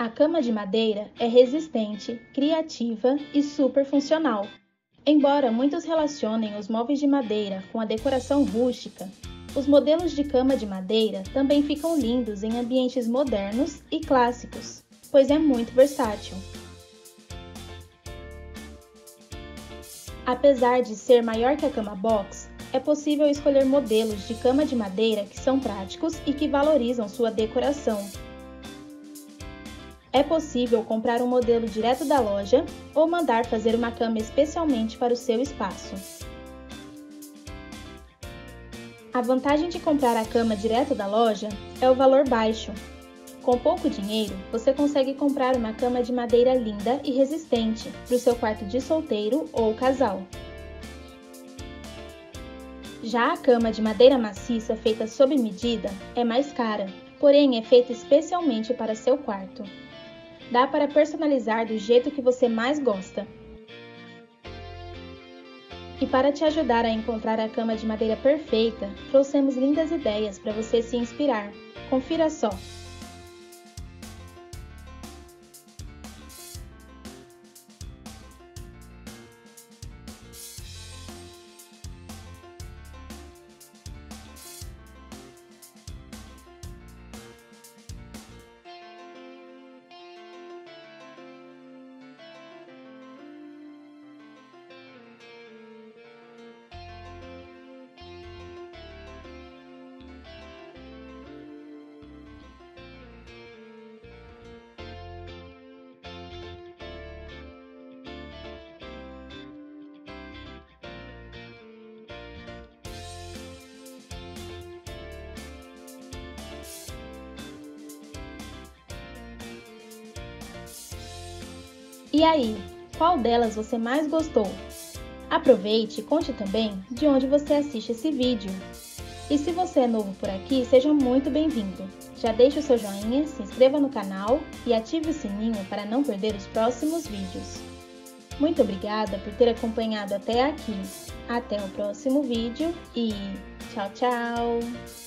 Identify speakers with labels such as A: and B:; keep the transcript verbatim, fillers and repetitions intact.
A: A cama de madeira é resistente, criativa e super funcional. Embora muitos relacionem os móveis de madeira com a decoração rústica, os modelos de cama de madeira também ficam lindos em ambientes modernos e clássicos, pois é muito versátil. Apesar de ser maior que a cama box, é possível escolher modelos de cama de madeira que são práticos e que valorizam sua decoração. É possível comprar um modelo direto da loja ou mandar fazer uma cama especialmente para o seu espaço. A vantagem de comprar a cama direto da loja é o valor baixo. Com pouco dinheiro, você consegue comprar uma cama de madeira linda e resistente para o seu quarto de solteiro ou casal. Já a cama de madeira maciça feita sob medida é mais cara, porém é feita especialmente para seu quarto. Dá para personalizar do jeito que você mais gosta. E para te ajudar a encontrar a cama de madeira perfeita, trouxemos lindas ideias para você se inspirar. Confira só! E aí, qual delas você mais gostou? Aproveite e conte também de onde você assiste esse vídeo. E se você é novo por aqui, seja muito bem-vindo. Já deixe o seu joinha, se inscreva no canal e ative o sininho para não perder os próximos vídeos. Muito obrigada por ter acompanhado até aqui. Até o próximo vídeo e tchau, tchau!